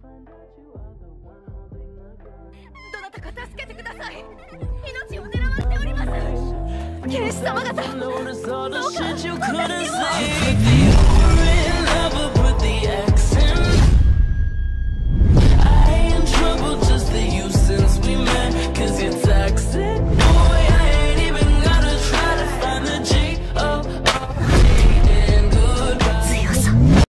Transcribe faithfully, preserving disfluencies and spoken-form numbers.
どなたか助けてください。命を狙われております。剣士様方、どうか私を助けてください。